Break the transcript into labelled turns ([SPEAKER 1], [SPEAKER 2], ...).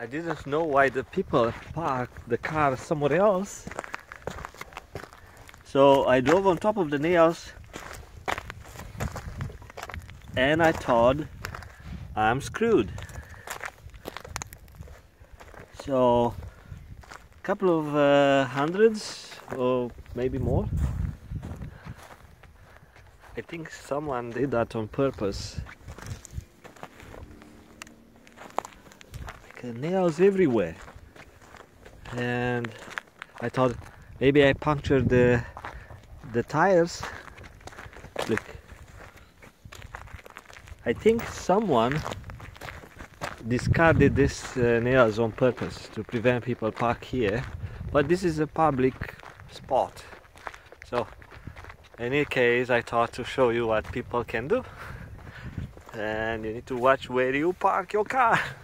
[SPEAKER 1] I didn't know why the people parked the car somewhere else. So I drove on top of the nails and I thought I'm screwed. So a couple of hundreds or maybe more. I think someone did that on purpose. Like nails everywhere. And I thought maybe I punctured the tires. Look. I think someone discarded these nails on purpose to prevent people park here. But this is a public spot. So in any case, I thought to show you what people can do. And you need to watch where you park your car.